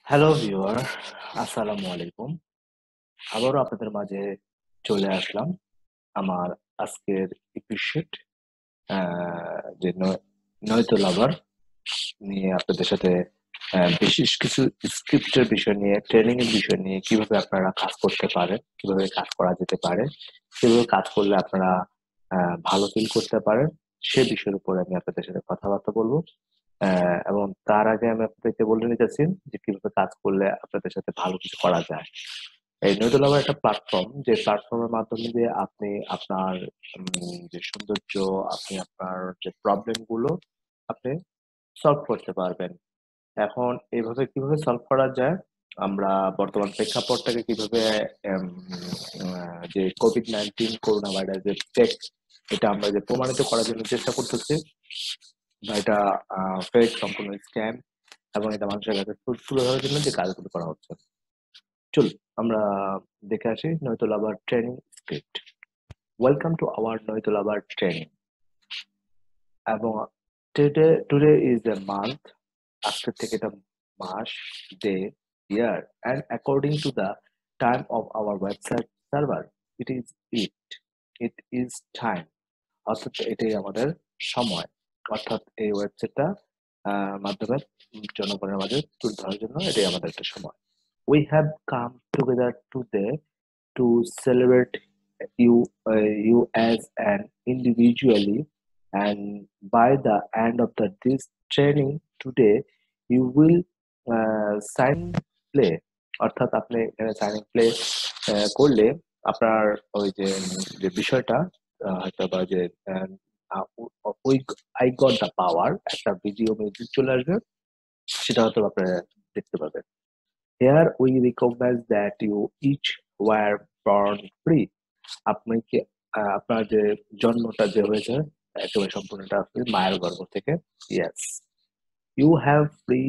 Hello viewer, আসসালামু আলাইকুম। আবারও আপনাদের মাঝে চলে আসলাম আমার আজকের এপিসোড যে নয়তো লাভার নিয়ে আপনাদের সাথে বিশেষ কিছু স্ক্রিপ্টের বিষয় নিয়ে, ট্রেনিং এর বিষয় নিয়ে কিভাবে আপনারা কাজ করতে পারেন, কিভাবে কাজ করা যেতে পারে, কিভাবে কাজ করলে আপনারা ভালো ফিল করতে পারেন, সে বিষয়ের উপরে আমি আপনাদের সাথে কথাবার্তা বলবো। এবং তার আগে আমি আপনাদেরকে বলে নিতেছি যে কিভাবে কাজ করলে আপনাদের সাথে ভালো কিছু করা যায়। এই নৈদুল আমার একটা প্ল্যাটফর্ম, যে প্ল্যাটফর্মের মাধ্যমে দিয়ে আপনি আপনার যে সৌন্দর্য, আপনি আপনার যে প্রবলেম গুলো আপনি সলভ করতে পারবেন। এখন এভাবে কিভাবে সলভ করা যায়, আমরা বর্তমান প্রেক্ষাপটটাকে কিভাবে যে কোভিড-19 করোনা ভাইরাস যে ফেক, এটা আমরা যে প্রমাণিত করার জন্য চেষ্টা করতেছি, বা এটা ফেক, সম্পূর্ণ স্ক্যাম, এবং এটা মানুষের কাছে তুলে ধরার জন্য যে কাজগুলো করা হচ্ছে। চল আমরা দেখে আসি নয়তো lover training script. Welcome to our নয়তো লাভার ট্রেনিং। এবং টুডে ইজ এ মান্থ, আজকের থেকে এটা মাস, day, year, and according to the time of our website server, it is it it is time. অর্থাৎ এটাই আমাদের সময়। অর্থাৎ এই ওয়েবসাইটটা মাধ্যমে জনগণের মাঝে তুলে ধরার জন্য এটাই আমাদের একটা সময়। We have come together today to celebrate you, you as an individually, and by the end of this training today, you will sign play. অর্থাৎ আপনি সাইন প্লে করলে আপনার ওই যে যে বিষয়টা হয়তো বা যে ওই আই গট দ্য পাওয়ার একটা ভিডিও মিউজিক চলে আসবে, সেটা হয়তো আপনারা দেখতে পাবেন। Here we recognize that you each were born free. আপনি কি আপনার যে জন্মটা যে হয়েছে একেবারে সম্পূর্ণটা আপনি মায়ের গর্ভ থেকে। Yes, you have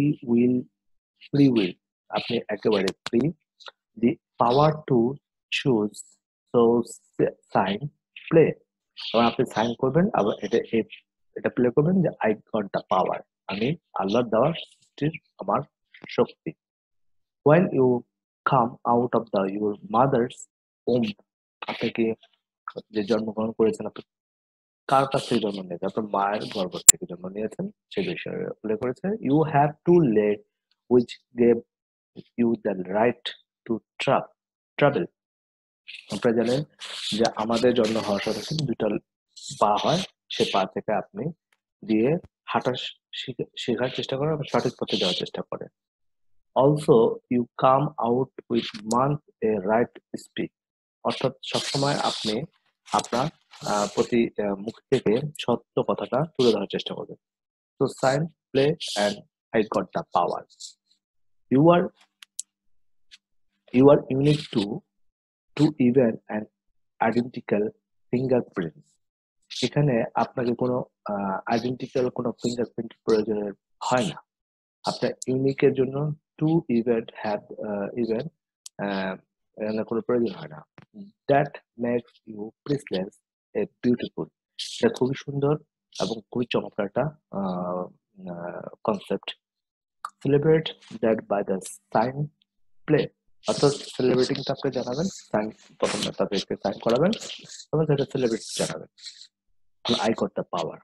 free will. আপনি একেবারে free. The power to choose, so sign play. এবং আপনি সাইন করবেন, আবার এটা প্লে করবেন যে আই গট দ্য পাওয়ার, আমি আল্লাহর দেওয়া সৃষ্টির আমার শক্তি। When you come out of your mother's womb, আপনি কি যে জন্মগ্রহণ করেছেন, আপনি কার কাছ থেকে জন্ম নিয়েছেন? আপনার মায়ের গর্ভ থেকে জন্ম নিয়েছেন, সে বিষয়ে উল্লেখ করেছে। You have to let which gave you the right to travel. আপনারা জানেন যে আমাদের জন্ম হওয়ার সাথে সাথে দুটা পা হয়, সে পা থেকে আপনি দিয়ে হাঁটা শেখার চেষ্টা করেন এবং সঠিক পথে যাওয়ার চেষ্টা করেন। Also you come out with month a right speak. অর্থাৎ সবসময় আপনি আপনার প্রতি মুখ থেকে সত্য কথাটা তুলে ধরার চেষ্টা করবেন। তো sign play and I got the power. You are unique to even and identical fingerprint. এখানে আপনাকে কোনো আইডেন্টিক্যাল কোনো ফিঙ্গারপ্রিন্ট প্রয়োজনের হয় না। আপনার ইউনিকের জন্য টু ইভেন্ট হ্যাভ ইভেন্ট এখানে কোনো প্রয়োজন হয় না। That makes you priceless a beautiful. এটা খুবই সুন্দর এবং খুবই চমৎকার একটা concept. Celebrate that by the sign play. অর্থাৎ সেলিব্রেটিংটা আপনি জানাবেন, সাইন প্রথমে তাদেরকে সাইন করাবেন এবং সেটা সেলিব্রেট জানাবেন। I got the power.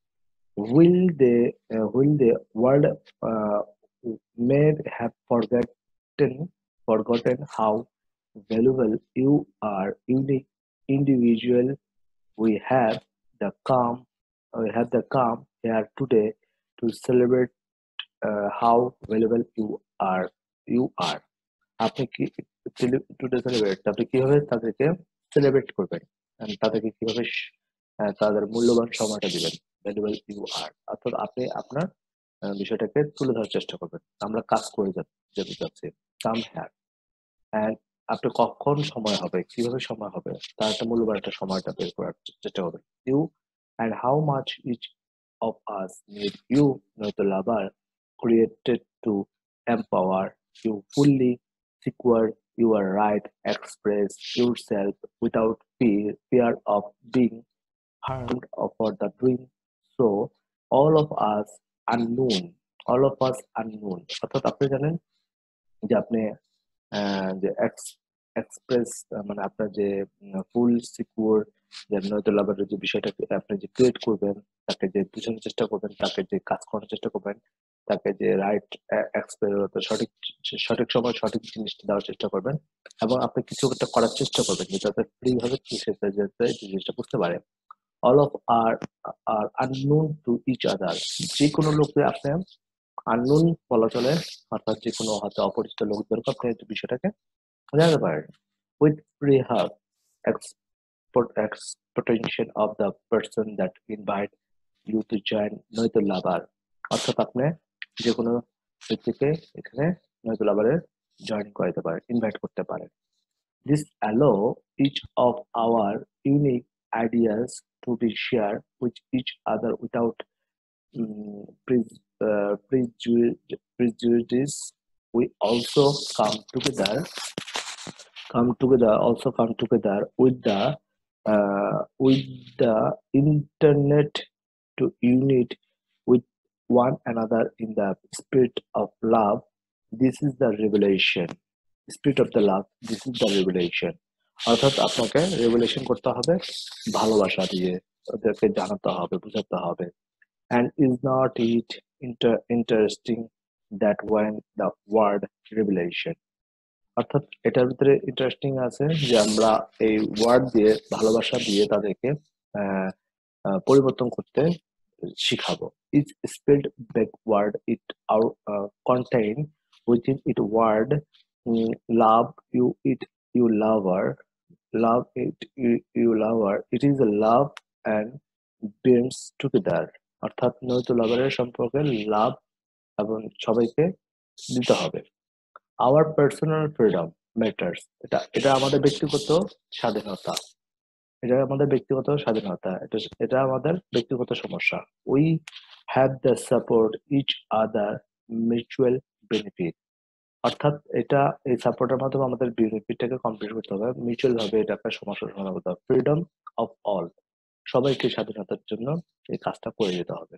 Will the world uh, may have forgotten how valuable you are, unique individual. We have the calm here today to celebrate how valuable are. You are. আপনি কি today celebrate, আপনি কিভাবে তাদেরকে celebrate করবেন, and তাদেরকে কিভাবে তাদের মূল্যবান সময়টা দিবেন। ভ্যালুয়েবল ইউ আর, অর্থাৎ আপনি আপনার বিষয়টাকে তুলে ধরার চেষ্টা করবেন। আমরা কাজ করে যেতে চাচ্ছি। কাম হ্যার, অ্যান্ড আপনি কখন সময় হবে, কিভাবে সময় হবে, তার একটা মূল্যবান একটা সময়টা বের করার চেষ্টা করবেন। You and how much each of us need you, নয়তো লাভার, created to empower you fully, secure your right, express yourself without fear of being harmed or for the doing so. all of us all of us unknown। অর্থাৎ আপনি জানেন যে আপনি যে express মানে আপনার যে ফুল সিকিউর যে নয়তো লাভারের যে বিষয়টাকে আপনি যে ক্রিয়েট করবেন, তাকে যে বোঝানোর চেষ্টা করবেন, তাকে যে কাজ করার চেষ্টা করবেন, তাকে যে রাইট সঠিক সঠিক সময় সঠিক জিনিসটা দেওয়ার চেষ্টা করবেন, এবং আপনি কিছু একটা করার চেষ্টা করবেন যাতে ফ্রি ভাবে সে যাতে এই জিনিসটা বুঝতে পারে। All of are unknown to each other. যে কোনো লোককে আপনি আননোন বলা চলে, অর্থাৎ যে কোনো হয়তো অপরিচিত লোকদেরকে আপনি এই বিষয়টাকে জানাতে পারেন। With rehab expectation of the person that invite you to join নয়তো লাভার, অর্থাৎ আপনি যে কোনো ব্যক্তিকে এখানে নয়তো লাভারে জয়েন করাতে পারেন, ইনভাইট করতে পারেন। This allow each of our unique ideas to be shared with each other without prejudice. We also come together with the internet to unite with one another in the spirit of love. This is the revelation. Spirit of the love. This is the revelation. অর্থাৎ আপনাকে revelation করতে হবে ভালোবাসা দিয়ে, ওদেরকে জানাতে হবে, বোঝাতে হবে। And is not it interesting that when the word revelation, অর্থাৎ এটার ভিতরে ইন্টারেস্টিং আছে যে আমরা এই ওয়ার্ড দিয়ে, ভালোবাসা দিয়ে তাদেরকে আহ, পরিবর্তন করতে শিখাবো। Is spelled backward it are contain within it word love you it you lover, love it you lover, it is a love and binds together. অর্থাৎ নয়তো লাভারের সম্পর্কে লাভ এবং সবাইকে দিতে হবে। Our personal freedom matters. এটা এটা আমাদের ব্যক্তিগত স্বাধীনতা, এটা আমাদের ব্যক্তিগত স্বাধীনতা, এটা আমাদের ব্যক্তিগত সমস্যা। We have the support each other mutual benefit. অর্থাৎ এটা এই সাপোর্টের মাধ্যমে আমাদের বেনিফিটটাকে কমপ্লিট করতে হবে, মিউচুয়াল ভাবে এটা একটা সমস্যার সমাধান করতে হবে। ফ্রিডম অফ অল, সবাইকে স্বাধীনতার জন্য এই কাজটা করে যেতে হবে।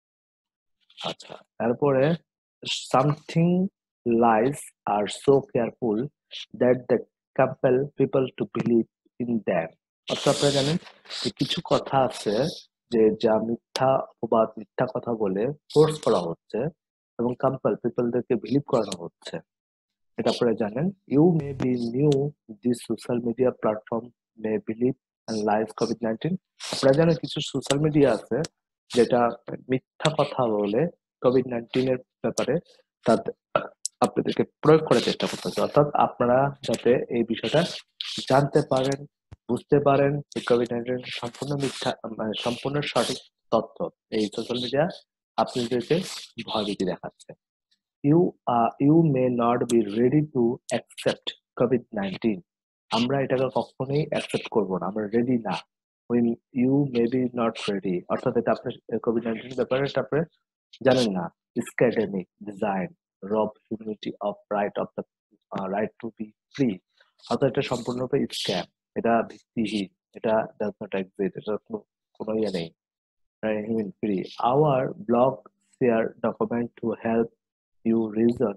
আচ্ছা, তারপরে something lies are so careful that the compel people to believe in them. অর্থাৎ আপনারা জানেন যে কিছু কথা আছে যে যা মিথ্যা অপবাদ, মিথ্যা কথা বলে ফোর্স করা হচ্ছে এবং কাম্পেল পিপলদেরকে বিলিভ করানো হচ্ছে, এটা আপনারা জানেন। You may be new this social media platform may believe and live কোভিড-19। আপনারা জানেন কিছু সোশ্যাল মিডিয়া আছে যেটা মিথ্যা কথা বলে কোভিড-19 এর ব্যাপারে তাদের আপনাদেরকে প্রয়োগ করার চেষ্টা করতেছে। অর্থাৎ আপনারা যাতে এই বিষয়টা জানতে পারেন, বুঝতে পারেন যে কোভিড-19 সম্পূর্ণ মিথ্যা, মানে সম্পূর্ণ সঠিক তথ্য। এই সোশ্যাল মিডিয়া আপনাদেরকে ভয়ভীতি দেখাচ্ছে। You may not be ready to accept COVID-19. আমরা এটাকে কখনোই অ্যাকসেপ্ট করব না, আমরা রেডি না। when you may be not ready, অর্থাৎ এটা আপনি কোভিড-19 ব্যাপারে এটা আপনি জানেন না। Academic design rob humanity of right to be free. অর্থাৎ এটা সম্পূর্ণরূপে স্ক্যাম, এটা ভিত্তিহীন, এটা ডাজ নট এক্সিস্ট, এটা কোনো ইয়ে নেই। Human free. Our blog share document to help you reason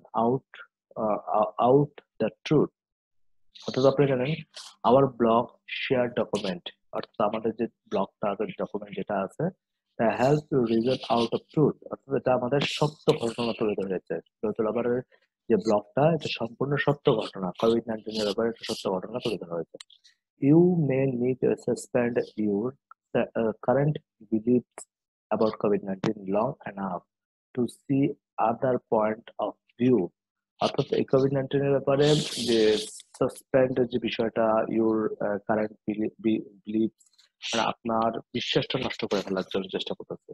out the truth. অর্থাৎ আপনি জানেন আওয়ার ব্লগ শেয়ার ডকুমেন্ট, অর্থাৎ আমাদের যে ব্লগটা ডকুমেন্ট যেটা আছে help to reason out of truth, অর্থাৎ এটা আমাদের সত্য ঘটনা তুলে ধরেছে। আবারের যে ব্লগটা এটা সম্পূর্ণ সত্য ঘটনা, কোভিড-19 এর ব্যাপারে একটা সত্য ঘটনা তুলে ধরা হয়েছে। You may need to suspend your current beliefs about COVID-19 long enough to see other point of view. অর্থাৎ এই কোভিড-19 এর ব্যাপারে যে সাসপেন্ড যে বিষয়টা, ইউর কারেন্ট বিলিভ, মানে আপনার বিশ্বাসটা নষ্ট করে ফেলার জন্য চেষ্টা করতেছে।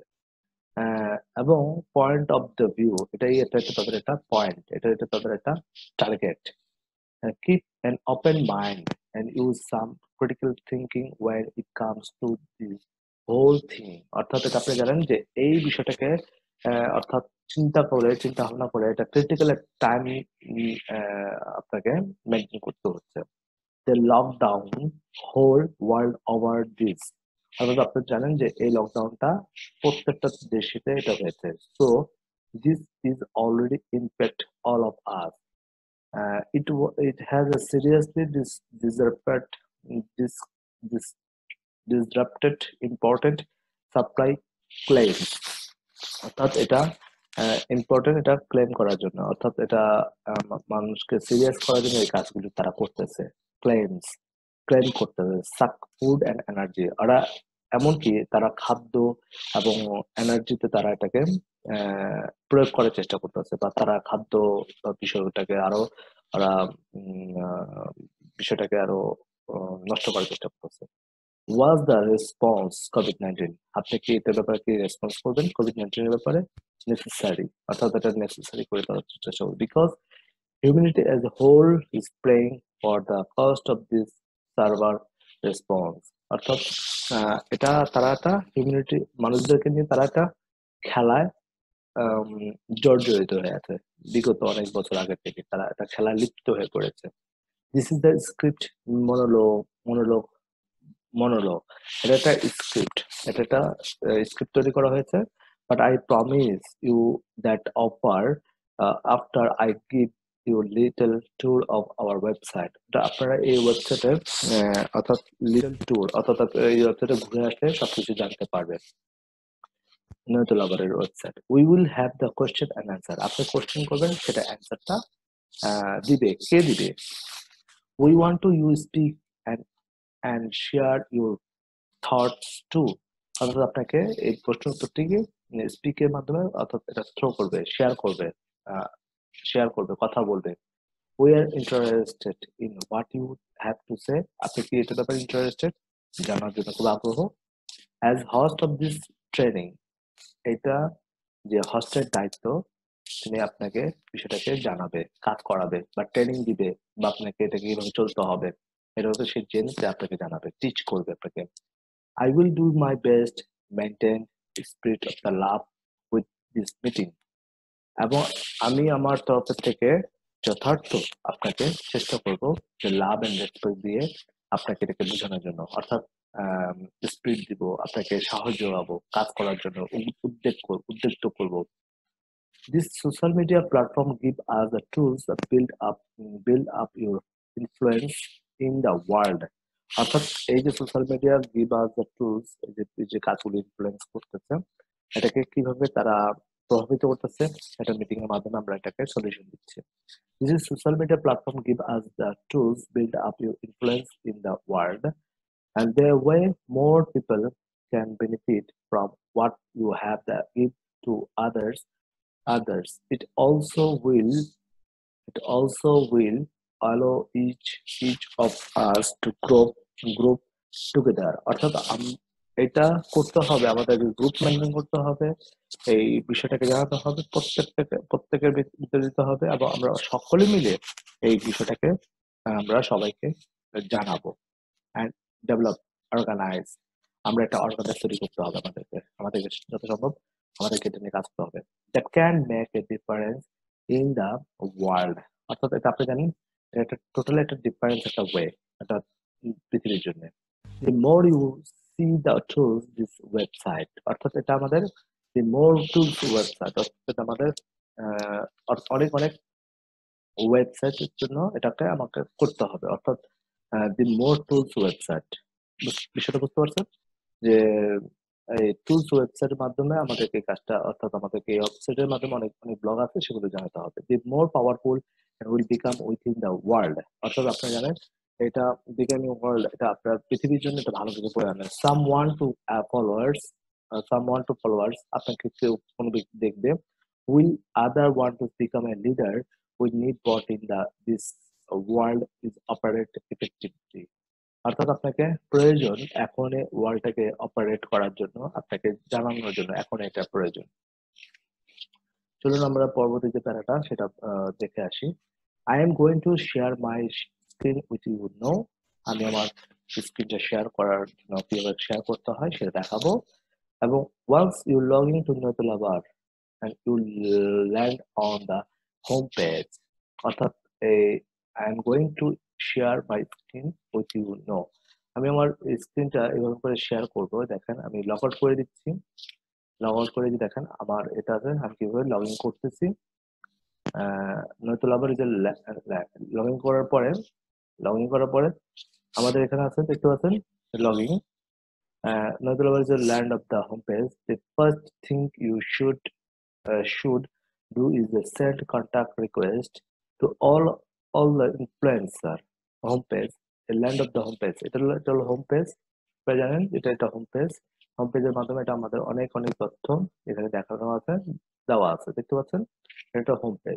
এবং পয়েন্ট অফ দ্য ভিউ, এটা হচ্ছে তাদের একটা পয়েন্ট, এটা তাদের একটা target. Keep an open mind and use some critical thinking when it comes to this whole thing. অর্থাৎ এটা আপনি জানেন যে এই বিষয়টাকে অর্থাৎ চিন্তা ভাবনা করে এটা ক্রিটিক্যাল টাইম আপনাকে মেনটেন করতে হচ্ছে। The lockdown whole world over this. অর্থাৎ আপনি জানেন যে এই লকডাউনটা প্রত্যেকটা দেশেতে এটা হয়েছে। So this is already impact all of us. It has a seriously dis, dis, disrupted important supply claims. অর্থাৎ এটা ইম্পর্টেন্ট, এটা ক্লেম করার জন্য, অর্থাৎ এটা মানুষকে সিরিয়াস করার জন্য এই কাজগুলো তারা করতেছে। ক্লেমস, ক্লেম করতেছে সাক ফুড অ্যান্ড এনার্জি। ওরা এমনকি তারা খাদ্য এবং এনার্জিতে তারা এটাকে প্রয়োগ করার চেষ্টা করতেছে, বা তারা খাদ্য বিষয়টাকে আরো ওরা বিষয়টাকে আরো নষ্ট করার চেষ্টা করতেছে। ওয়াজ দ্য রেসপন্স কোভিড-19? আপনি কি এটার ব্যাপারে কি রেসপন্স করবেন কোভিড-19 এর ব্যাপারে? নেসেসারি, অর্থাৎ এটা নেসেসারি করে দেওয়ার চেষ্টা করবে, because humanity as a whole is paying for the cost of this server response. অর্থাৎ এটা তারা একটা হিউম্যানিটি, মানুষদেরকে নিয়ে তারা একটা খেলায় জর্জরিত হয়ে আছে। বিগত অনেক বছর আগে থেকে তারা একটা খেলায় লিপ্ত হয়ে পড়েছে। This is the script monologue monologue. এটা একটা স্ক্রিপ্ট, এটা একটা স্ক্রিপ্ট তৈরি করা হয়েছে। But I promise you that offer after I give you little tour of our website. এটা আপনারা এই ওয়েবসাইটে অর্থাৎ লিটল ট্যুর, অর্থাৎ এই ওয়েবসাইটে ঘুরে আসলে সবকিছু জানতে পারবেন। নয়তো লাভারের website. We will have the question and answer. আপনি কোয়েশ্চেন করবেন, সেটা অ্যান্সারটা দিবে কে দিবে? We want to you speak and share your thoughts to. অর্থাৎ আপনাকে এই প্রশ্ন উত্তরটিকে স্পিকের মাধ্যমে অর্থাৎ এটা থ্রো করবে, শেয়ার করবে, কথা বলবে। We are interested in what you have to say. আপনি কি এটার ব্যাপারে ইন্টারেস্টেড, জানার জন্য খুব আগ্রহ? As host of this training, এটা যে হোস্টের দায়িত্ব, তিনি আপনাকে বিষয়টাকে জানাবে, কাজ করাবে বা ট্রেনিং দিবে, বা আপনাকে এটাকে কিভাবে চলতে হবে এটা হচ্ছে সে জেনে আপনাকে জানাবে, টিচ করবে আপনাকে। I will do my best maintain the spirit of the love with this meeting. এবং আমি আমার তরফ থেকে যথার্থ আপনাকে চেষ্টা করব যে লাভ এন্ড রেসপেক্ট দিয়ে আপনাকে এটাকে বোঝানোর জন্য, অর্থাৎ স্পিরিট দিব, আপনাকে সাহায্য যোগাবো, কাজ করার জন্য উদ্যুক্ত করব। This social media platform give us the tools that build up your influence in the world. অর্থাৎ এই যে social media give us the tools, যে কাজগুলো ইনফ্লুয়েন্স করতেছে, এটাকে কিভাবে তারা প্রভাবিত করতেছে, এটা মিটিং এর মাধ্যমে আমরা এটাকে সলিউশন দিচ্ছি। This is social media platform give us the tools build up your influence in the world, and their way more people can benefit from what you have that give to others. It also will allow each of us to group together. অর্থাৎ এটা করতে হবে, আমাদের group maintain করতে হবে, এই বিষয়টাকে জানাতে হবে, প্রত্যেকের ভিতরে দিতে হবে, এবং আমরা সকলে মিলে এই বিষয়টাকে আমরা সবাইকে জানাবো। অ্যান্ড ডেভেলপ, অর্গানাইজ, আমরা একটা অর্গানাইজ তৈরি করতে হবে আমাদেরকে যত সম্ভব আমাদেরকে এটা নিয়ে কাজ করতে হবে। That can make a difference in the world. অর্থাৎ এটা আপনি জানেন, এটা টোটালি একটা ডিফারেন্স, একটা ওয়ে, একটা পৃথিবীর জন্য। The more you see the tools this website, অর্থাৎ এটা আমাদের দি মোর টুলস ওয়েবসাইট, অর্থাৎ আমাদের অনেক অনেক ওয়েবসাইটের জন্য এটাকে আমাকে করতে হবে, অর্থাৎ দি মোর টুলস ওয়েবসাইট। বিষয়টা বুঝতে পারছেন যে এই টুলস ওয়েবসাইটের মাধ্যমে আমাদেরকে এই কাজটা, অর্থাৎ আমাদেরকে এই ওয়েবসাইটের মাধ্যমে অনেক অনেক ব্লগ আছে, সেগুলো জানাতে হবে। The more powerful will become within the world. অর্থাৎ আপনি জানেন এটা বিকামিং ওয়ার্ল্ড, এটা আপনার পৃথিবীর জন্য এটা ভালো কিছু করে আনে। সাম ওয়ান টু ফলোয়ার্স, আপনাকে কেউ কোনো ব্যক্তি দেখবে। Will other one to become a leader, we need both in the this world is operate effectively. অর্থাৎ আপনাকে প্রয়োজন এখন ওয়ার্ল্ডটাকে অপারেট করার জন্য, আপনাকে জানানোর জন্য এখন এটা প্রয়োজন। চলুন আমরা পরবর্তী যে প্যারাটা সেটা দেখে আসি। I am going to share my screen with you no. আমি আমার স্ক্রিনটা শেয়ার করার জন্য কিভাবে শেয়ার করতে হয় সেটা দেখাবো। এবং once you log in to নতুলাবার and you land on the home page, অর্থাৎ I am going to share my screen with you now. আমি আমার স্ক্রিনটা এভাবে করে শেয়ার করব। দেখেন আমি লগ আউট করে দিচ্ছি। লগ আউট করে দেখেন আমার এটাতে আমি কিভাবে লগ ইন করতেছি। নয়তো আবার যে লগ ইন করার পরে আমাদের এখানে আছে, দেখতে পাচ্ছেন লগইন। নয়তো আবার যে land of the home page, the first thing you should do is send contact request to all the influencer homepage, the land of the homepage। এটা হলো হোম পেজ। আপনারা জানেন এটা একটা হোম পেজ। হোম পেজের মাধ্যমে এটা আমাদের অনেক তথ্য এখানে দেখানো আছে, দেওয়া আছে, দেখতে পাচ্ছেন। এটা হোম পেজ।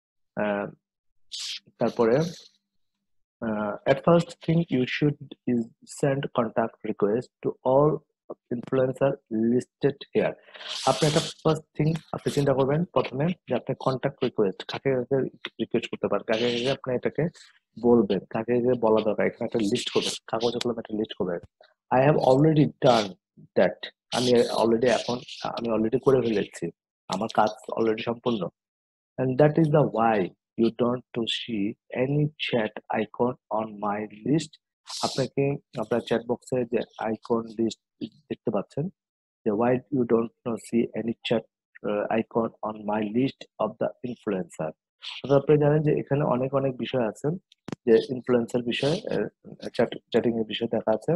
তারপরে at first thing you should is send contact request to all influencer listed here। আপনি একটা ফার্স্ট থিং আপনি চিন্তা করবেন প্রথমে যে আপনি কন্ট্যাক্ট রিকোয়েস্ট কাকে কাকে রিকোয়েস্ট করতে পারেন, কাকে কাকে আপনি এটাকে বলবেন, কাকে কাকে বলা দরকার, এখানে একটা লিস্ট করবেন, কাগজে কলমে একটা লিস্ট করবেন। I have already done that. আমি অলরেডি করে ফেলেছি, আমার কাজ অলরেডি সম্পূর্ণ। And that is the why you don't to see any chat icon on my list। আপনাকে আপনার চ্যাট বক্সে যে আইকন লিস্ট দেখতে পাচ্ছেন, যে why you don't see any chat icon on my list of the influencer। অর্থাৎ আপনি জানেন যে এখানে অনেক বিষয় আছে, যে ইনফ্লুয়েন্সার বিষয়ে চ্যাটিং এর বিষয় দেখা আছে।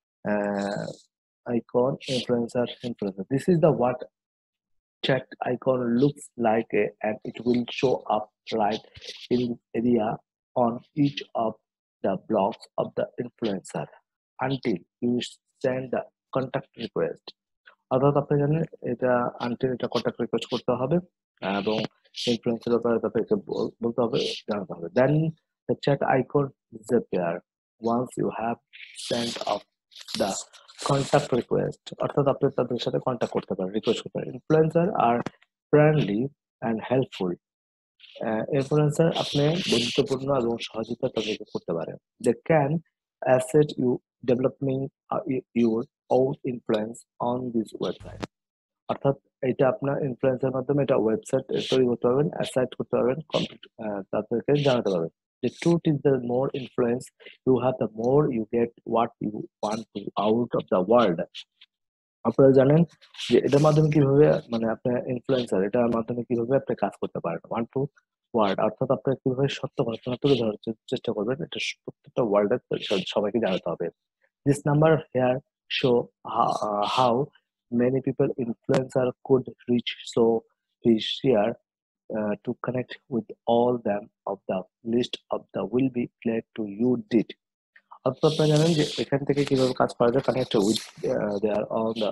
Icon influencer this is the what chat icon looks like and it will show up right in area on each of the blocks of the influencer until you send the contact request। অর্থাৎ আপনি জানেন এটা until এটা contact request করতে হবে এবং ইনফ্লুয়েন্সের ব্যাপারে তাদেরকে বলতে হবে, জানাতে হবে। Then the chat icon disappear once you have sent off the contact request। অর্থাৎ আপনি তাদের সাথে কন্ট্যাক্ট করতে পারেন, রিকোয়েস্ট করতে পারেন। ইনফ্লুয়েন্সার আর ফ্রেন্ডলি অ্যান্ড হেল্পফুল। ইনফ্লুয়েন্সার আপনি বন্ধুত্বপূর্ণ এবং সহযোগিতা তাদেরকে করতে পারেন। They can assist you developing your own influence on this website। অর্থাৎ এটা আপনার ইনফ্লুয়েন্সের মাধ্যমে এটা ওয়েবসাইট তৈরি করতে পারবেন, অ্যাসাইট করতে পারবেন, কমপ্লিট তাদেরকে জানাতে পারবেন। The truth is the more influence you have, the more you get what you want to out of the world। আপনারা জানেন যে এটার মাধ্যমে কিভাবে মানে আপনার ইনফ্লুয়েন্সার এটার মাধ্যমে কিভাবে আপনি কাজ করতে পারেন ওয়ান টু ওয়ার্ড। অর্থাৎ আপনি কিভাবে সত্য ঘটনা তুলে ধরার চেষ্টা করবেন, এটা প্রত্যেকটা ওয়ার্ল্ডে সবাইকে জানাতে হবে। This number here show how many people influencer could reach, so please share to connect with all them of the list of the will be glad to you did। অর্থাৎ আপনারা জানেন যে এখান থেকে কিভাবে কাজ করা যায়, connect with their on the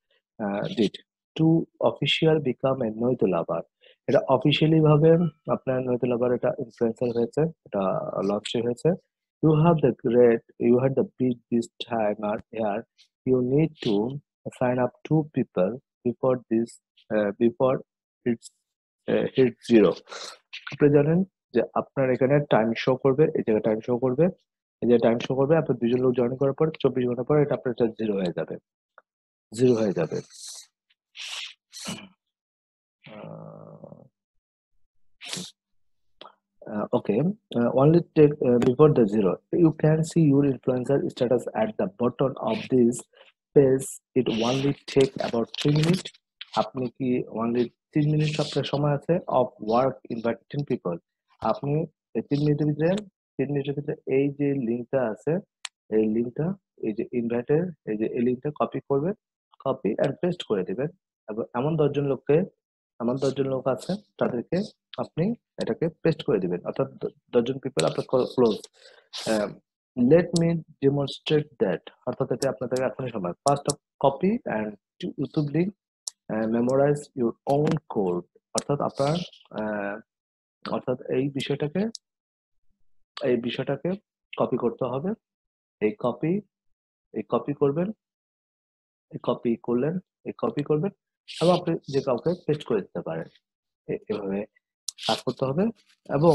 date to official become a night lover. এটা অফিসিয়ালি ভাবে আপনার নৈত লাভার এটা ইনফ্লুয়েন্সার হয়েছে, এটা লঞ্চ হয়েছে। You have the great, you had the big this timer here. You need to sign up 2 people before this, before it's hit 0। আপনি জানেন যে আপনার এখানে টাইম শো করবে, এই জায়গায় টাইম শো করবে, এই যে টাইম শো করবে, আপনার 2জন লোক জয়েন করার পর 24 ঘন্টা পরে এটা আপনার জিরো হয়ে যাবে, জিরো হয়ে যাবে। Okay, only take before the zero. You can see your influencer status at the bottom of this page. It only take about 3 minutes। আপনি কি only 3 মিনিট আপনার সময় আছে of work inviting people। আপনি এই 3 মিনিটের ভিতরে এই যে লিঙ্কটা আছে, এই লিঙ্কটা, এই যে ইনভাইটের এই লিঙ্কটা কপি করবেন, কপি এন্ড পেস্ট করে দিবেন এবং এমন 10জন লোক আছে তাদেরকে আপনি এটাকে পেস্ট করে দিবেন, অর্থাৎ 10জন পিপল আপনার ক্লোজ। Let me demonstrate that. অর্থাৎ এটা আপনাদের এখনই সময়। First of copy and YouTube link, memorize your own code. অর্থাৎ আপনার অর্থাৎ এই বিষয়টাকে কপি করতে হবে। এই কপি করবেন, এই কপি করবেন এবং আপনি যে কাউকে পেস্ট করে দিতে পারেন। এভাবে কাজ করতে হবে এবং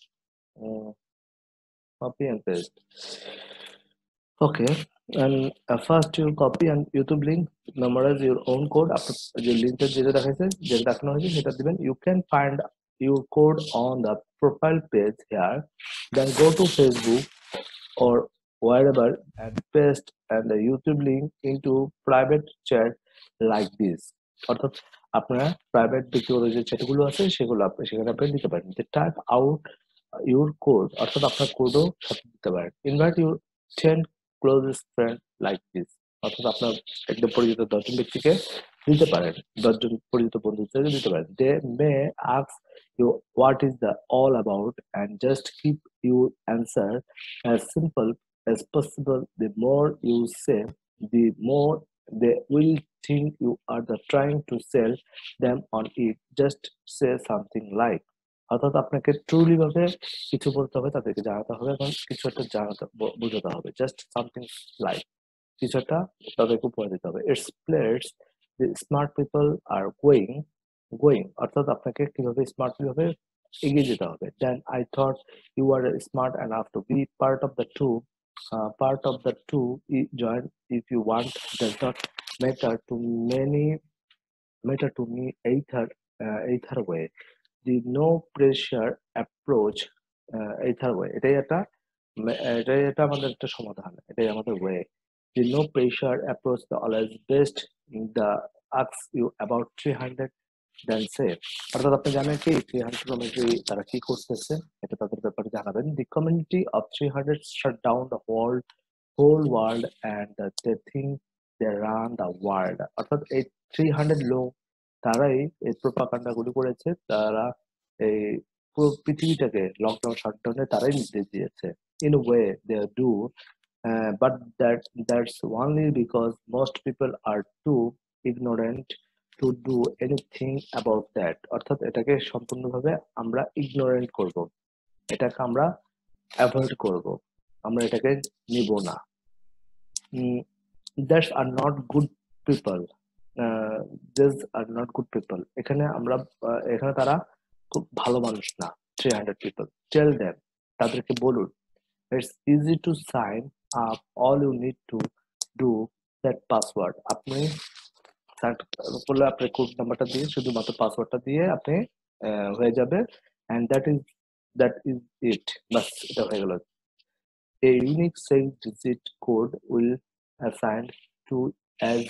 copy and paste। Okay, and first you copy and YouTube link, memorize your own code। আপনার যে লিংকটা যেটা দেখানো হয়েছে সেটা দিবেন। You can find your code on the profile page here, then go to Facebook or wherever and paste and the YouTube link into private chat like this। অর্থাৎ আপনারা প্রাইভেট ব্যক্তিগত যে চ্যাটগুলো আছে সেগুলো সেখানে আপনি দিতে পারেন। যে টাইপ আউট ইউর কোড, অর্থাৎ আপনার কোডও সাথে দিতে পারেন। Invite your 10 closest friend like this, অর্থাৎ আপনার একদম পরিচিত 10 জন ব্যক্তিকে দিতে পারেন, 10 জন পরিচিত বন্ধুকে দিতে পারেন। They may ask you what is the all about and just keep your answer as simple as possible. The more you say, the more they will think you are trying to sell them on it. Just say something like, অর্থাৎ আপনাকে truly ভাবে কিছু বলতে হবে, তাদেরকে জানাতে হবে এবং কিছু একটা জানাতে বোঝাতে হবে। জাস্ট সামথিং লাইক, কিছু একটা তাদেরকে উপহার দিতে হবে। It's players the smart people are going, অর্থাৎ আপনাকে কিভাবে স্মার্ট ভাবে এগিয়ে যেতে হবে। Then I thought you were smart enough to be part of the two join if you want. Does not matter to many matter to me either way. The no pressure approach either way, এটাই আমাদের একটা সমাধান, এটাই আমাদের way. The no pressure approach the always best in the asks you about 300 then say, অর্থাৎ আপনি জানেন কি 300 কমিউনিটি তারা কি করতেছে, এটা তাদের ব্যাপারে জানাবেন। The community of 300 shut down the whole world and they think they run the world, অর্থাৎ এই 300 লোক তারাই এই প্রোপাগান্ডা গুলি করেছে, তারা এই পুরো পৃথিবীটাকে লকডাউন শাটডাউনে তারাই নির্দেশ দিয়েছে। In a way they do, but that's only because most people are too ignorant to do anything about that, অর্থাৎ এটাকে সম্পূর্ণভাবে আমরা ইগনোরেন্ট করব, এটাকে আমরা অ্যাভয়েড করব, আমরা এটাকে নিব না। That's are not good people, this are not good people, এখানে তারা খুব ভালো মানুষ না। 300 পিপল টেল দেম, তাদেরকে বলুন, it's easy to sign up, all you need to do that password, আপনি করলে আপনার কোড নাম্বারটা দিয়ে শুধুমাত্র পাসওয়ার্ডটা দিয়ে আপনি হয়ে যাবে। অ্যান্ড দ্যাট ইজ ইট, বাস এটা হয়ে গেল। A unique 6-digit code will assign to as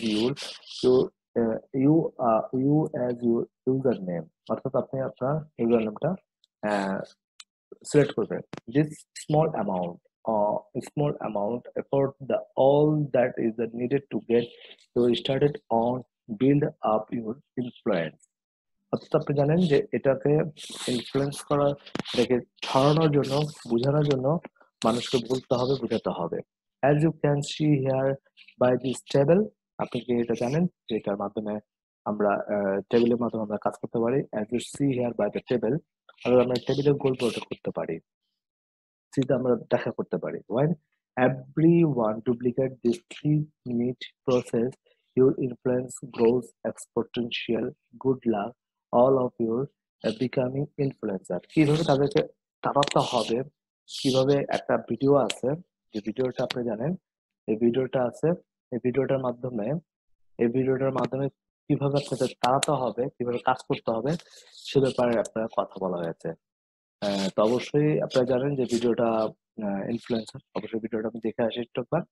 you as your username, অর্থাৎ আপনি আপনার ইউজারনেমটা সিলেক্ট করবেন। This small amount effort the all that is needed to get you started on build up your influence, অর্থাৎ আপনি জানেন যে এটাকে ইনফ্লুয়েন্স করা, এটাকে ছড়ানোর জন্য, বোঝানোর জন্য মানুষকে বলতে হবে, বোঝাতে হবে। As you can see here by this table, আপনি কি এটা জানেন যে এটার মাধ্যমে আমরা টেবিলের মাধ্যমে আমরা কাজ করতে পারি। As you see here by the table, অর্থাৎ আমরা টেবিলের গোল করতে পারি, সিতে আমরা দেখা করতে পারি। When everyone duplicate this 3-minute process, your influence grows exponential. Good luck, all of you becoming influencer. কিভাবে তাদেরকে তাড়াতে হবে, কিভাবে একটা ভিডিও আছে, যে ভিডিওটা আপনি জানেন, এই ভিডিওটা আছে, এই ভিডিওটার মাধ্যমে এই ভিডিওটার মাধ্যমে কিভাবে আপনাদের তাড়াতে হবে, কিভাবে কাজ করতে হবে সে ব্যাপারে আপনার কথা বলা হয়েছে। তো অবশ্যই আপনারা জানেন যে ভিডিওটা ইনফ্লুয়েন্সার, অবশ্যই ভিডিওটা আমি দেখে আসি একটু একবার।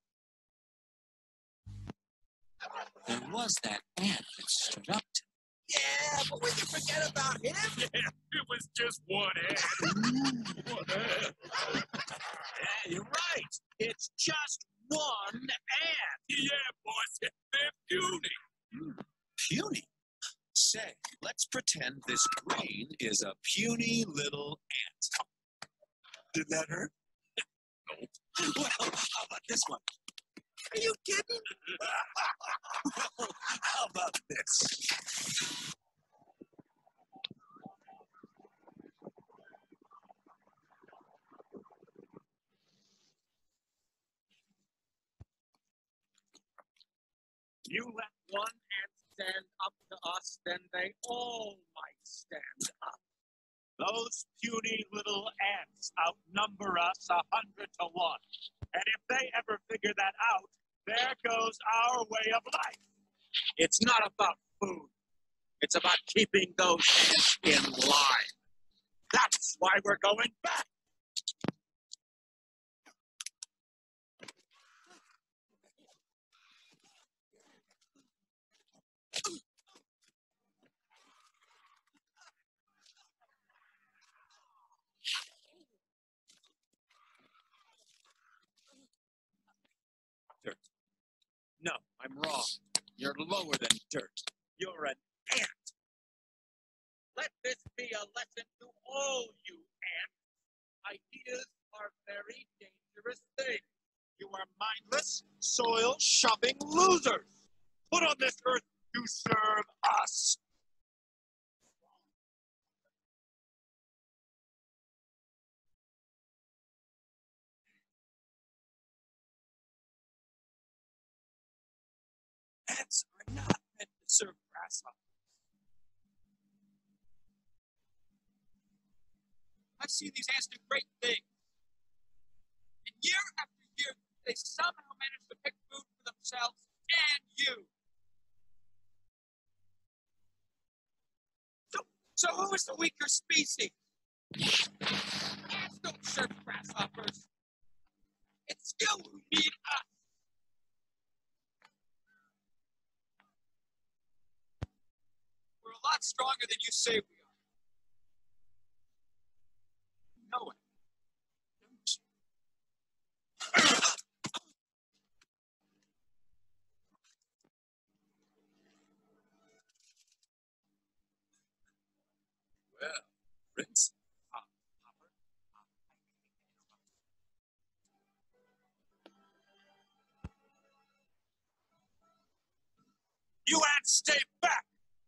There was that ant that stood up to me. Yeah, but when you forget about him, Yeah, it was just one ant. One ant. Yeah, you're right. It's just one ant. Yeah, boss. They're puny. Puny? Say, let's pretend this brain is a puny little ant. Did that hurt? No. Well, how about this one? are you kidding? How about this? You let one ant stand up to us, then they all might stand up. Those puny little ants outnumber us 100 to 1. And if they ever figure that out, there goes our way of life. It's not about food. It's about keeping those ants in line. That's why we're going back. You're lower than dirt. You're an ant. Let this be a lesson to all you ants. Ideas are very dangerous things. You are mindless, soil-shopping losers. Put on this earth to serve us. Ants are not meant to serve grasshoppers. I've seen these ants do great things. And year after year, they somehow manage to pick food for themselves and you. So who is the weaker species? Ants don't serve grasshoppers. It's you who need us. We're a lot stronger than you say we are. You know it, don't you? Well, Prince. You ants stay back!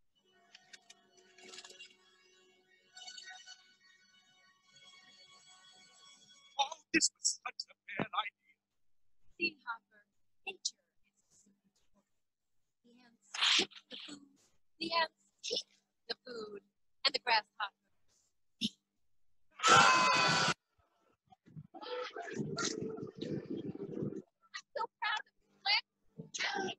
Oh, this was such a bad idea. See, Hopper, nature is so important. The ants pick the food, the ants eat the food, and the grasshopper. I'm so proud of you, Flint.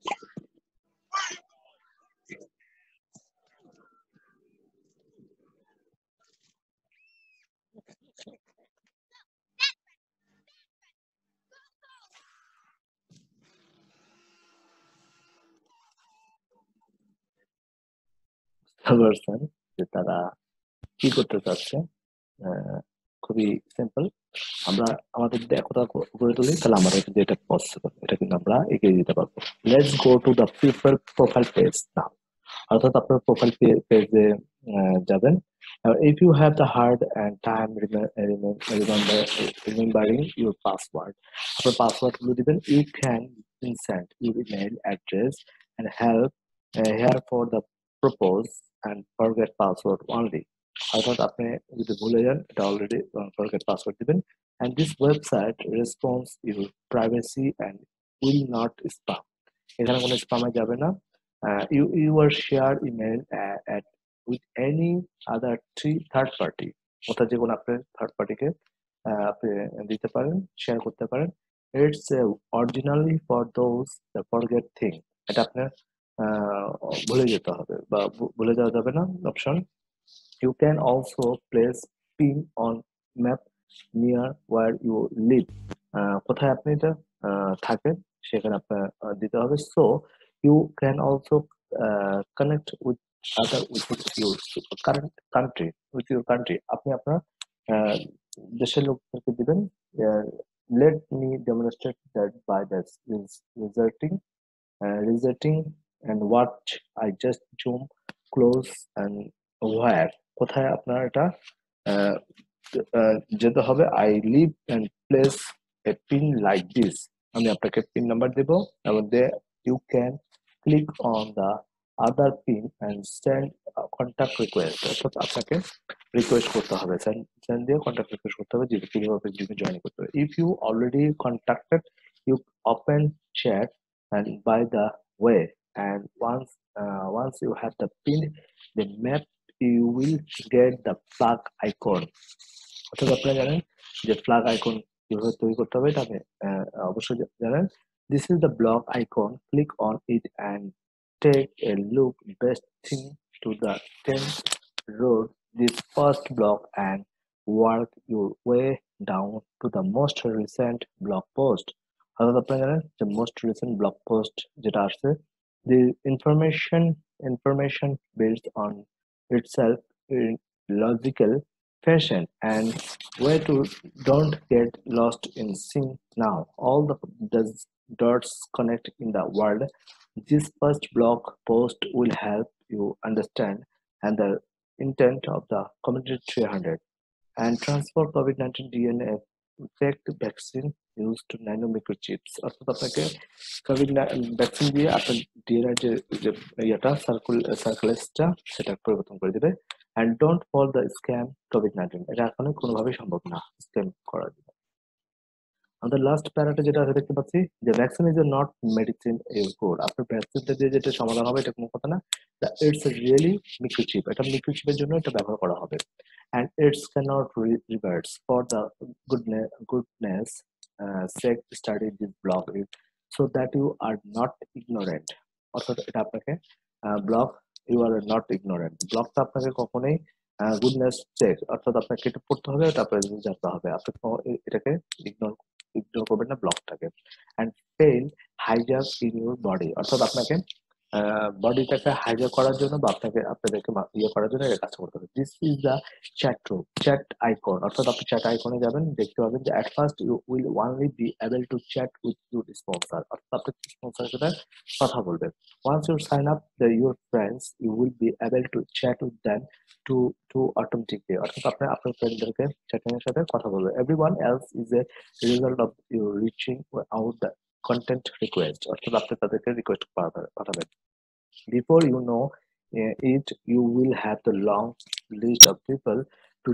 বুঝতে পারছেন যে তারা কি করতে চাচ্ছে। খুবই simple. আমরা আমাদের যদি একতা গড়ে তুলি তাহলে আমাদের কিন্তু এটা পসিবল, এটা কিন্তু আমরা এগিয়ে দিতে পারবো। Let's go to the profile page now. অর্থাৎ আপনার প্রোফাইল পেজে যাবেন। If you have the hard and time remembering your password, আপনার পাসওয়ার্ড গুলো দিবেন। You can insert your email address and help here for the propose and forget password only. অর্থাৎ আপনি যদি ভুলে যান এটা অলরেডি forget password দিবেন। And this website responds your privacy and will not spam. এখানে কোনো স্প্যামে যাবে না। Your share email at with any other third party, অর্থাৎ যে কোনো আপনার থার্ড পার্টিকে আপনি দিতে পারেন, শেয়ার করতে পারেন। It's originally for those that forget thing. এটা আপনার ভুলে যেতে হবে বা ভুলে যাওয়া যাবে না option. You can also place pin on map near where you live. কোথায় আপনি এটা থাকেন সেখানে আপনার দিতে হবে। So you can also connect with other with your current country, with your country. আপনি আপনার দেশের লোকদেরকে দিবেন। Let me demonstrate that by this resetting and what I just zoom close and where, কোথায় আপনার এটা যেতে হবে। I live and place a pin like this. আমি আপনাকে পিন নাম্বার দেব এবং you can click on the other pin and send a contact request. অর্থাৎ আপনাকে রিকোয়েস্ট করতে হবে, সেন্ড দিয়ে কন্টাক্ট রিকোয়েস্ট করতে হবে যে কিভাবে জিমে জয়েন করতে হবে। If you already contacted, you open chat and by the way, and once you have the pin the map, you will get the flag icon. অর্থাৎ আপনারা জানেন যে ফ্ল্যাগ আইকন কিভাবে তৈরি করতে হবে, এটা আপনি অবশ্যই জানেন। This is the block icon. Click on it and take a look best thing to the 10th road this first block and work your way down to the most recent blog post. অর্থাৎ আপনারা জানেন যে most recent blog post যেটা আসছে, the information based on itself in logical fashion and way to don't get lost in sync now. All the dots connect in the world This first blog post will help you understand and the intent of the Community 300 and transfer COVID-19 DNA fake vaccine used to nanomicrochips. অর্থাৎ আপনাকে Covid vaccine দিয়ে আপনার DNA যে যে ইয়েটা সার্কুলেসটা সেটা পরিবর্তন করে দেবে and don't fall the scam COVID-19 এটা এখন কোনোভাবেই সম্ভব না স্ক্যাম করা যাবে আমাদের লাস্ট প্যারাটা যেটা আছে দেখতে পাচ্ছি যে vaccine is not medicine is good আপনার ভ্যাকসিনটা দিয়ে যেটা সমাধান হবে এটা কোনো কথা না ইটস রিয়েলি মিক্রোচিপ এটা মিক্রোচিপের জন্য এটা ব্যবহার করা হবে and it's cannot reverse for the goodness sake study this blog is so that you are not ignorant অর্থাৎ এটা আপনাকে blog you are not ignorant ব্লগটা আপনাকে কখনোই গুডনেস চেক অর্থাৎ আপনাকে এটা পড়তে হবে তারপরে জানতে হবে আপনি এটাকে ইগনোর করবেন না ব্লকটাকে and fail hijack in your body অর্থাৎ আপনাকে বডিটাকে হাইজ্যাক করার জন্য বা আপনাদেরকে ইয়ে করার জন্য এটা কাজ করতে হবে this is the chat room chat icon অর্থাৎ আপনি চ্যাট আইকনে যাবেন দেখতে পাবেন যে at first you will only be able to chat with your sponsor অর্থাৎ আপনি স্পন্সরের সাথে কথা বলবেন once you sign up your friends you will be able to chat with them to automatically অর্থাৎ আপনি আপনার ফ্রেন্ডদেরকে চ্যাটিং এর সাথে কথা বলবেন everyone else is a result of you reaching out the content request অর্থাৎ আপনি তাদেরকে রিকোয়েস্ট পাঠাবেন before you know it you will have the long list of people to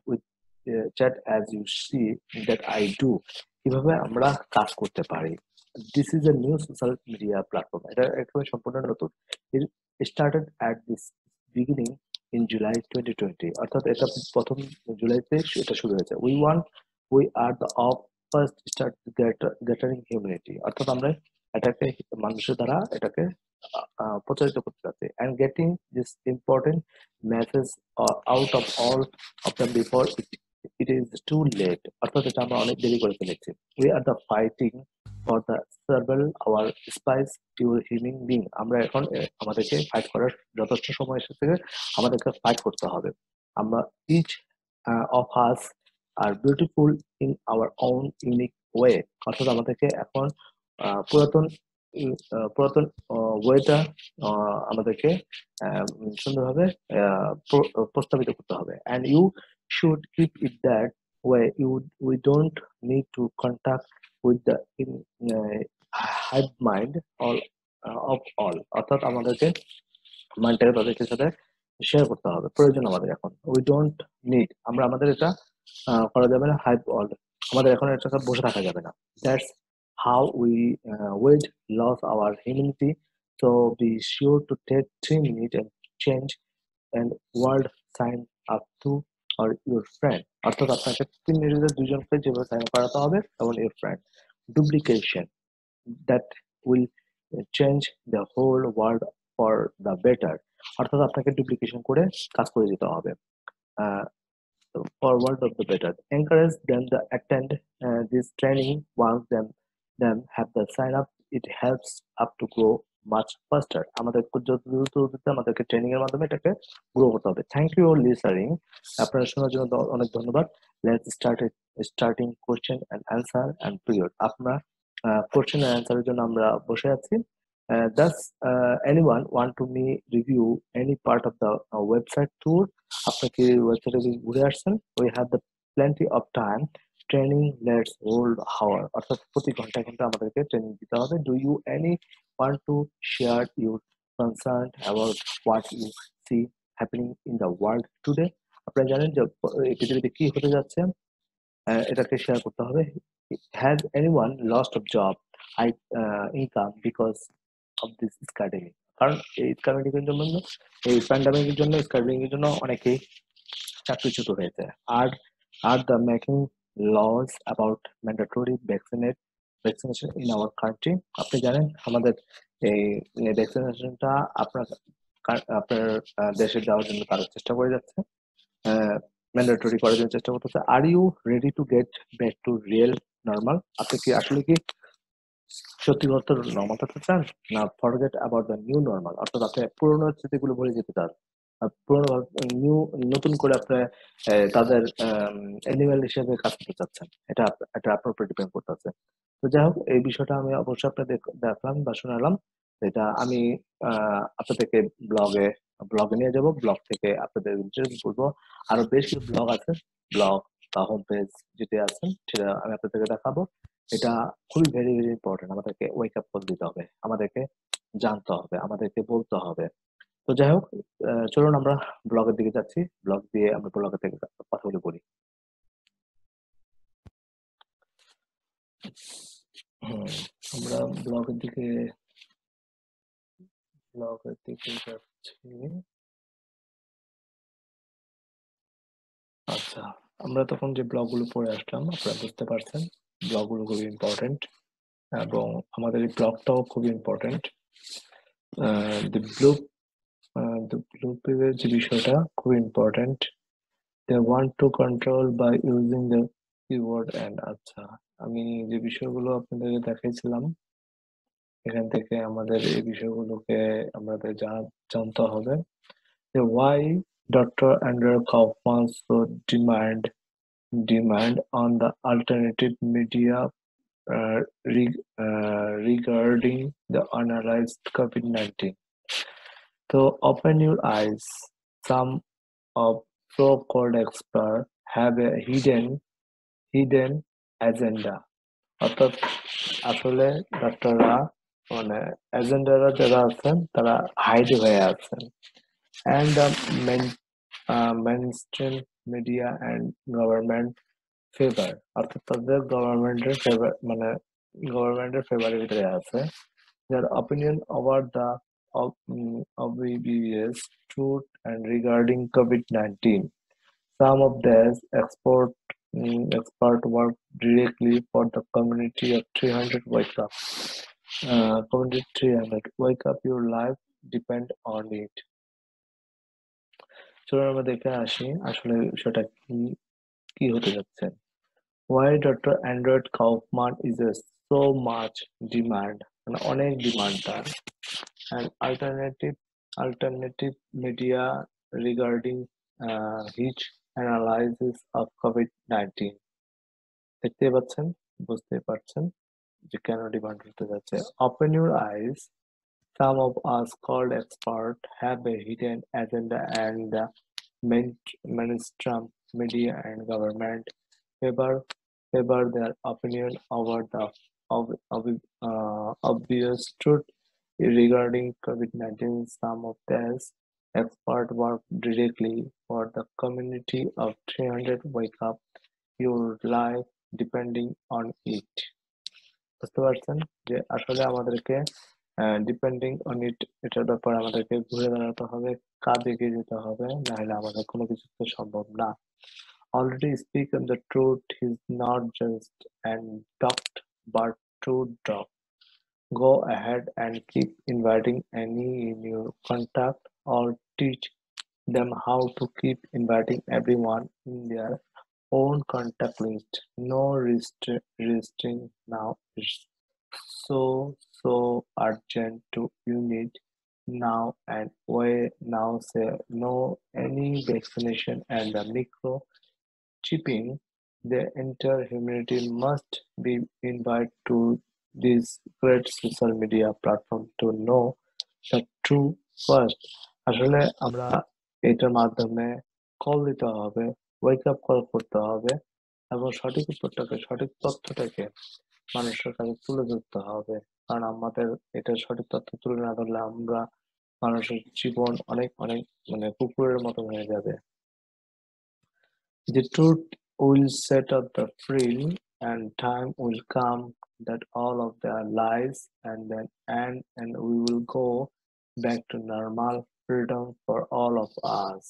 chat as you see that I do কিভাবে আমরা কাজ করতে পারি this is a new social media platform এটা একেবারে সম্পূর্ণ নতুন it started at this beginning in July 2020 অর্থাৎ এটা প্রথম জুলাইতে এটা শুরু হয়েছে we are the of first start gathering humanity অর্থাৎ আমরা এটাকে মানুষের দ্বারা এটাকে প্রচারিত করতে যাচ্ছে and getting this important message out of all of them before it is too late অর্থাৎ এটা আমরা অনেক দেরি করে ফেলেছি we are the fighting for the several our spice pure human being আমরা এখন আমাদেরকে ফাইট করার যথেষ্ট সময় এসেছে আমাদেরকে ফাইট করতে হবে আমরা each of us are beautiful in our own unique way অর্থাৎ আমাদেরকে এখন পুরাতন ওয়েটা আমাদেরকে সুন্দরভাবে প্রস্তাবিত করতে হবে and you should keep it that way we don't need to contact with the hive mind of all অর্থাৎ আমাদেরকে মাইন্ডটাকে তাদেরকে সাথে শেয়ার করতে হবে প্রয়োজন আমাদের এখন উই ডোন্ট নিড আমরা আমাদের এটা করা যাবে না হাইপ অল আমাদের এখন এটা বসে থাকা যাবে না that's how we would lose our humanity so be sure to take 3 minutes and change and world sign up to or your friend অর্থাৎ আপনাকে 3 মিনিটের দুইজনকে যেভাবে সাইন করাতে হবে এবং your friend duplication that will change the whole world for the better অর্থাৎ আপনাকে ডুপ্লিকেশন করে কাজ করে যেতে হবে for world of the better encourage them to attend this training once them have the sign up it helps up to grow much faster আমাদের যত দ্রুত আমাদেরকে ট্রেনিং এর মাধ্যমে এটাকে গ্রো করতে হবে থ্যাংক ইউ লিসেনিং আপনারা শোনার জন্য অনেক ধন্যবাদ let's starting question and answer and period আপনারা কোশ্চেন এন্ড অ্যানসারের জন্য আমরা বসে আছি does anyone want to me review any part of the website tour আপনি কি ওয়েবসাইটে ঘুরে আসছেন we have the plenty of time training let's hold hour অর্থাৎ প্রতি ঘন্টা কিন্তু আমাদেরকে ট্রেনিং দিতে হবে do you any want to share your concern about what you see happening in the world today আপনারা জানেন যে পৃথিবীতে কি হতে যাচ্ছে এটাকে শেয়ার করতে হবে has anyone lost a job income because of this skydiving কারণ এই স্কাইডাইভিং জন্য এই প্যান্ডামিকের জন্য স্কাইডাইভিং জন্য অনেকেই চাকরিচ্যুত হয়েছে আর the making laws about mandatory vaccination in our country আপনি জানেন আমাদের এই ভ্যাকসিনেশনটা আপনার দেশে যাওয়ার জন্য তারা চেষ্টা করে যাচ্ছে ম্যান্ডেটরি করার জন্য চেষ্টা করতেছে আর you ready to get back to real normal আপনি কি আসলে কি সত্যিকার নর্মাল থাকতে চান না forget about the new normal অর্থাৎ আপনি পুরোনো স্মৃতিগুলো ভুলে যেতে চান পুরোনো নতুন করে আপনি তাদের অ্যানিমেল হিসেবে কাজ করতে চাচ্ছেন এটা আপনার উপর ডিপেন্ড করতেছে তো যাই হোক এই বিষয়টা আমি অবশ্যই আপনাদের দেখলাম বা শোনালাম যেটা আমি আপনাদেরকে ব্লগে নিয়ে যাব, ব্লগ থেকে আপনাদের বলবো। আরো বেশ কিছু ব্লগ আছে, ব্লগ বা হোম পেজ যেটা আছে সেটা আমি আপনাদেরকে দেখাবো। এটা খুবই ভেরি ভেরি ইম্পর্টেন্ট। আমাদেরকে ওয়েক আপ কল দিতে হবে, আমাদেরকে জানতে হবে, আমাদেরকে বলতে হবে। তো যাই হোক, চলুন আমরা ব্লগের দিকে যাচ্ছি। ব্লগ দিয়ে আমরা ব্লগের থেকে কথাগুলো বলি। আমরা ব্লগের দিকে যাচ্ছি। আচ্ছা, আমরা তখন যে ব্লগগুলো পড়ে আসলাম, আপনারা বুঝতে পারছেন ব্লগগুলো খুবই ইম্পর্টেন্ট এবং আমাদের এই ব্লগটাও খুবই ইম্পর্টেন্ট। দ্য ব্লু প্রিভিলেজ যে বিষয়টা খুব important. They want to control by using the keyword and. আচ্ছা, আমি যে বিষয়গুলো আপনাদেরকে দেখাইছিলাম এখান থেকে আমাদের এই বিষয়গুলোকে আমাদের জানতে হবে। যে why Dr. Andrew Kaufman so demand on the alternative media regarding the analyzed COVID-19. So open your eyes. Some of so-called experts have a hidden agenda. অর্থাৎ আসলে ডাক্তাররা মানে এজেন্ডারা যারা আছেন তারা হাইড হয়ে আছেন। And the mainstream media and government favor, অর্থাৎ তাদের গভর্নমেন্টের ফেভার মানে গভর্নমেন্টের ফেভারের ভিতরে আছে। Their opinion about the obvious truth and regarding COVID-19. Some of these expert work directly for the community of 300 Wake Up. Community 300 Wake Up, your life depend on it. চলুন আমরা দেখে আসি আসলে সেটা কি হতে যাচ্ছে। Why Dr. Andrew Kaufman is a so much demand, মানে অনেক ডিমান্ড তার। And alternative media regarding his analysis of COVID-19. দেখতে পাচ্ছেন, বুঝতে পারছেন যে কেন ডিমান্ড হতে যাচ্ছে। Open your eyes. Some of us called experts have a hidden agenda, and the mainstream media and government favor their opinion over the obvious truth regarding COVID-19. Some of these experts work directly for the community of 300 Wake Up, your life depending on it. বুঝতে পারছেন যে আসলে আমাদেরকে depending on it এটার ব্যাপারে আমাদেরকে ঘুরে দাঁড়াতে হবে, কাজে এগিয়ে যেতে হবে, না হলে আমাদের কোনো কিছু তো সম্ভব না। Already speak of the truth is not just and talked but true talk. Go ahead and keep inviting any in your contact or teach them how to keep inviting everyone in their own contact list. No resting now. It's so urgent to unit now and way now say no any vaccination and the microchipping. The entire humanity must be invited to this great social media platform to know the true first. আসলে আমরা এটার মাধ্যমে call দিতে হবে, wake up call করতে হবে এবং সঠিক উত্তরটাকে, সঠিক তথ্যটাকে মানুষের কাছে তুলে ধরতে হবে। কারণ আমাদের এটা সঠিক তথ্য তুলে না ধরলে আমরা মানুষের জীবন অনেক অনেক মানে কুকুরের মতো হয়ে যাবে। The truth will set up the free, and time will come that all of their lies and then end, and we will go back to normal freedom for all of us.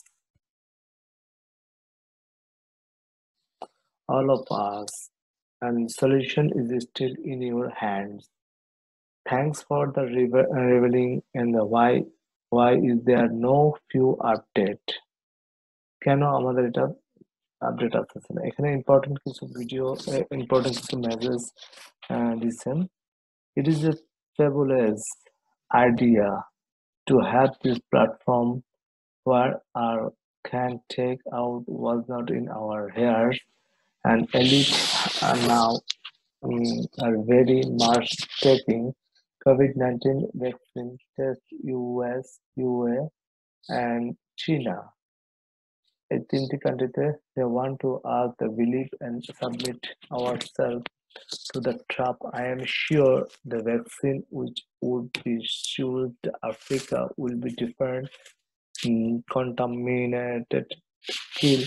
All of us. And solution is still in your hands. Thanks for the revealing and the why is there no few update? কেন আমাদের এটা update আসতেছে না? এখানে important কিছু video, important কিছু message দিচ্ছেন। It is a fabulous idea to have this platform where our can take out was not in our hairs, and elite are now are very much taking COVID-19 vaccine test US, UA, and China. In the country, they want to ask the belief and submit ourselves to the trap. I am sure the vaccine which would be issued to Africa will be different, contaminated, kill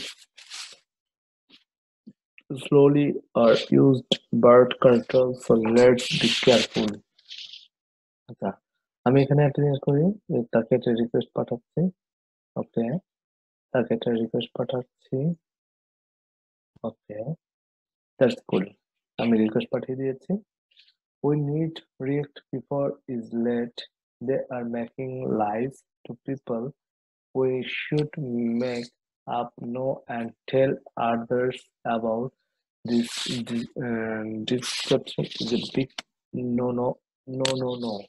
slowly, or used birth control. So let's be careful. আচ্ছা, আমি এখানে একটা জিনিস করি যে তাকে একটা request পাঠাচ্ছি। ওকে, তাকে একটা রিকোয়েস্ট পাঠাচ্ছি। Okay, that's cool. আমি রিকোয়েস্ট পাঠিয়ে দিয়েছি। We need react before is late. They are making lies to people. We should make up no and tell others about this. Disruption is a big no.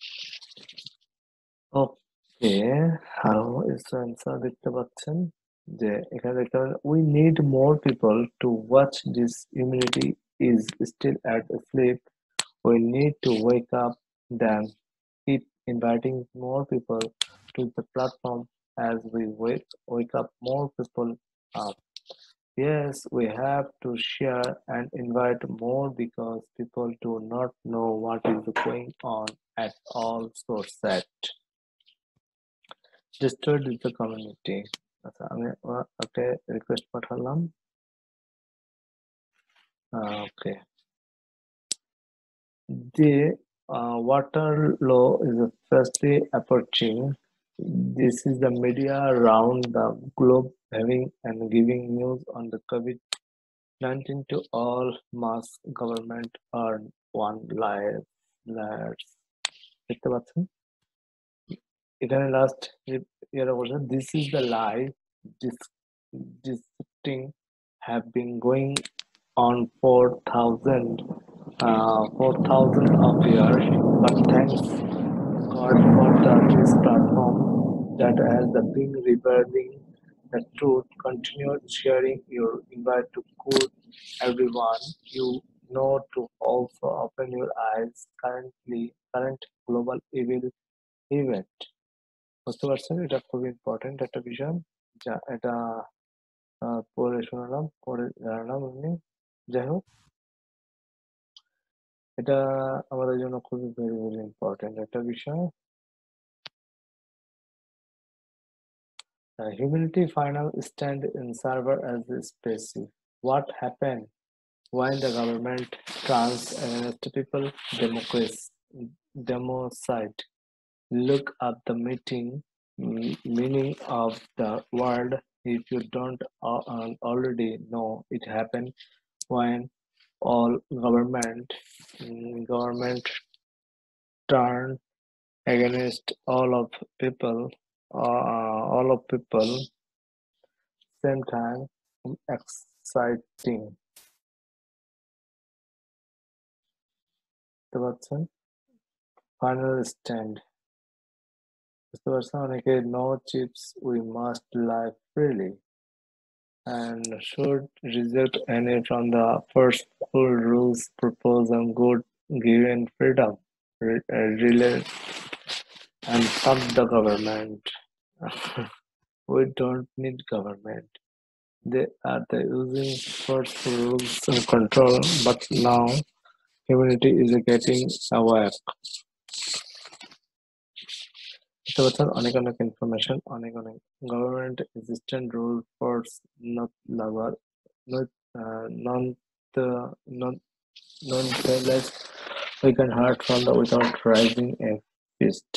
ওকে, আরো answer দেখতে পাচ্ছেন যে এখানে দেখতে পাচ্ছেন we need more people to watch this immunity is still at asleep. We need to wake up them, keep inviting more people to the platform as we wake up more people up. Yes, we have to share and invite more because people do not know what is going on at all. So sad. Destroyed is the community. আচ্ছা, আমি একটা request পাঠালাম। ওকে, the water law is fastly approaching. This is the media around the globe having and giving news on the COVID-19 to all mass government or one liars. দেখতে পাচ্ছেন এখানে last year বলছে this is the lie dissecting have been going on for thousands of years, but thanks God for this platform that has the been revealing the truth. Continue sharing your invite to cool everyone you know to also open your eyes current global evil event. বুঝতে পারছেন, এটা খুব important একটা বিষয়, যা এটা পড়ে শোনালাম, পড়ে জানালাম এমনি। যাই হোক, এটা আমাদের জন্য খুবই ভেরি ইম্পর্টেন্ট একটা বিষয়। Humanity final stand in server as species. What happened when the government turns against people? Democide. Look up the meaning of the word if you don't already know. It happened when all government turn against all of people same time. Exciting. বুঝতে পারছেন, final stand. বুঝতে পারছেন, অনেকে no chips we must live freely and should reject any from the first full rules proposed and good given freedom relate and fuck the government. We don't need government. They are using forceful rules and control, but now humanity is getting awake. বুঝতে পারছেন, অনেক information, অনেক government existent rule force not lover nonetheless we can hurt from the without raising a fist.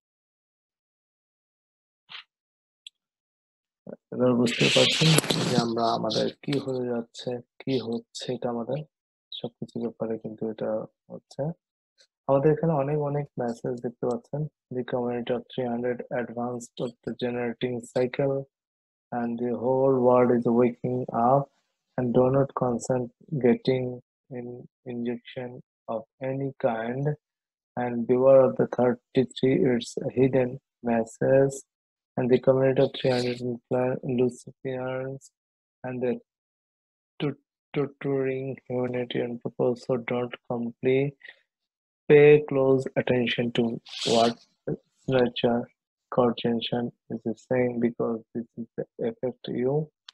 এবার বুঝতে পারছেন যে আমরা আমাদের কি হয়ে যাচ্ছে, কি হচ্ছে, এটা আমাদের সবকিছুর ব্যাপারে কিন্তু এটা হচ্ছে। আমাদের এখানে অনেক মেসেজ দেখতে পাচ্ছেন। The community of 300 advanced of the generating cycle and the whole world is waking up and do not consent getting injection of any kind and beware of the 33 its hidden message and the community of 300 Luciferians and the tutoring humanity and purpose, so don't complete pay close attention to what Snatcher coordination is saying because this is the affect you.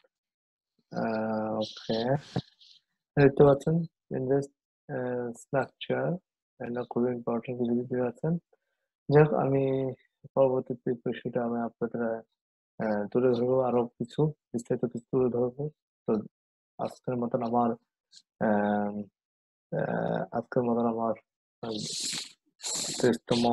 Okay. দেখতে পাচ্ছেন invest structure and খুবই important কিছু কিছু আছেন যাক আমি পরবর্তী বিষয়টা আমি আপনাদের তুলে ধরবো আরো কিছু বিস্তারিত কিছু তুলে ধরবো তো আজকের মতন আমার আজকের মতন আমার 30তম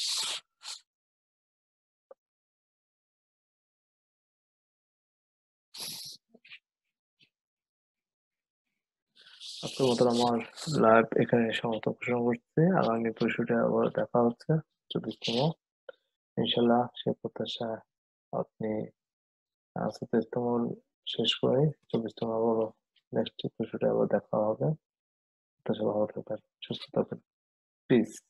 আজকের মতন আমার লাইভ এখানে সমাপ্ত ঘোষণা করছি আগামী বিষয়টা আবার দেখা হচ্ছে 24তম ইনশাল্লাহ সে প্রত্যাশা আপনি আজকে 23তম শেষ করে 24তম আবার নেক্সট বিষয়টা আবার দেখা হবে তো সবাই ভালো থাকবেন সুস্থ থাকবেন প্লিজ